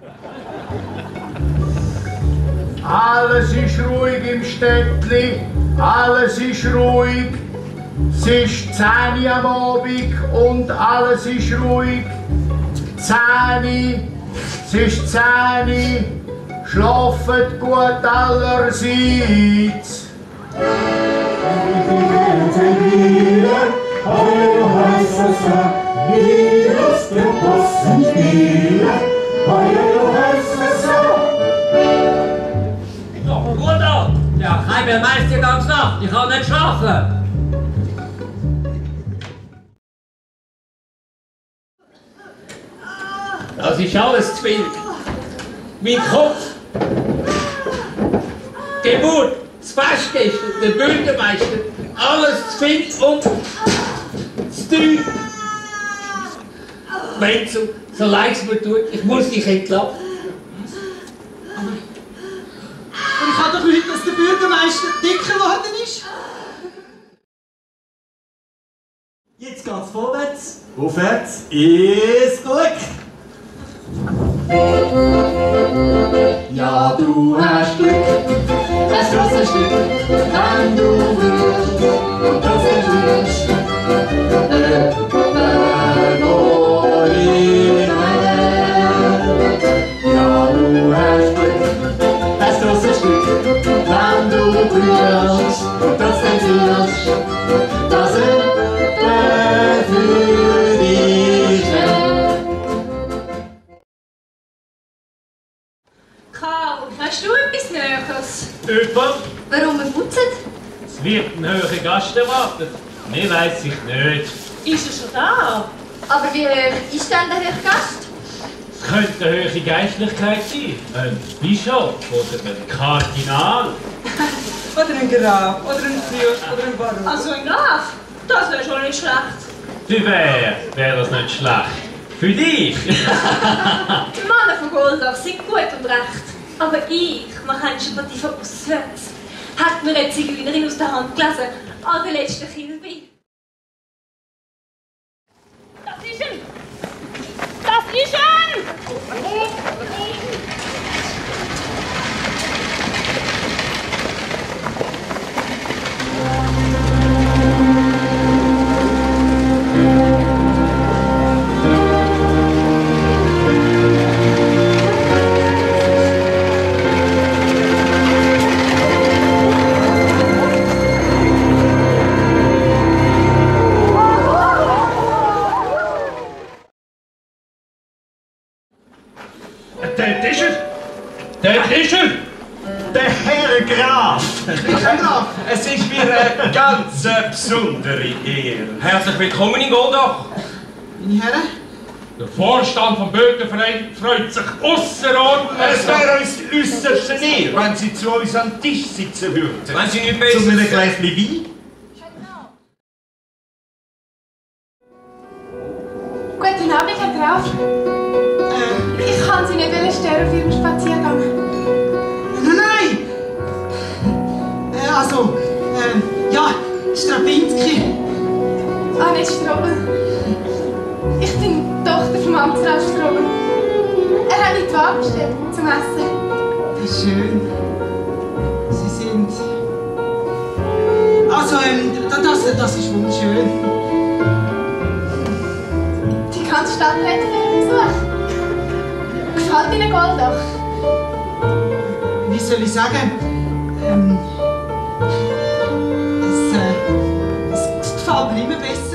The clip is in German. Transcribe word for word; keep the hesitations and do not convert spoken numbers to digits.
Alles ist ruhig im Städtli, alles ist ruhig. Es ist zehn Uhr am Abend und alles ist ruhig. zehn Uhr, es ist zehn Uhr, schlafet gut allerseits. Bruder! Ja, Heimer meist die ganze Nacht, ich kann nicht schlafen. Das ist alles zu viel. Mein Kopf, die Geburt, das Fest gestern, der Bürgermeister, alles zu viel und zu teuer. Wenzel, so leid es mir tut, ich muss dich entlassen. Aber ich habe doch gehört, dass der Bürgermeister dicker geworden ist. Jetzt geht's vorwärts, aufwärts, ins Glück. Ja, du hast Glück, das große Stück, wenn du willst, und das erlöst, der Bergoline. Ja, du hast Glück, das große Stück, wenn du willst, und das erlöst, das er für dich hält. Karl, hast du etwas Näheres? Jemand? Warum wir putzen? Es wird ein höherer Gast erwartet. Mehr weiss ich nicht. Ist er schon da? Aber wie hoch ist denn der Herr Gast? Es könnte eine höhere Geistlichkeit sein. Ein Bischof oder ein Kardinal. Oder ein Graf, oder ein Fürst, oder ein Baron. Also ein Graf? Das wäre schon nicht schlecht. Für wer wäre das nicht schlecht? Für dich! Die Männer von Goldorf sind gut und recht. Aber ich, man kennt schon die von auswärts, hat mir eine Zigeunerin aus der Hand gelesen an der letzten Kilby. Das ist er! Das ist er! Dort ist er! Dort ist er! Der Herr Graf! Herr Graf! Es ist mir eine ganz besondere Ehre. Herzlich willkommen in Goldach! Meine Herren? Der Vorstand vom Bürgerverein freut sich ausserordentlich. Es wäre uns die äußerste Ehre, wenn Sie zu uns am Tisch sitzen würden. Wenn Sie nicht besser Zu einem sind. Gläschen Wein? Guten Abend, Herr Graf. Ich kann Sie nicht stören auf Ihrem Spaziergang. Nein, nein! Äh, also, äh, ja, Strapinski. Ah, nicht Strobel. Ich bin die Tochter vom Amtsrat Strobel. Er hat mich die Wahl bestellt zum Essen. Das ist schön. Sie sind... Also, ähm, das, das ist wunderschön. Die ganze Stadt redet für Ihren Besuch. Gefällt Ihnen Goldach? Wie soll ich sagen? Ähm, es, äh, es, es gefällt mir immer besser.